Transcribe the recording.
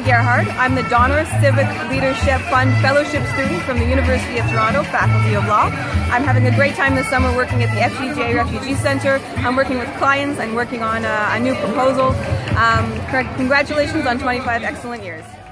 Gerhard. I'm the Donner Civic Leadership Fund Fellowship student from the University of Toronto, Faculty of Law. I'm having a great time this summer working at the FGJ Refugee Centre. I'm working with clients. I'm working on a new proposal. Congratulations on 25 excellent years.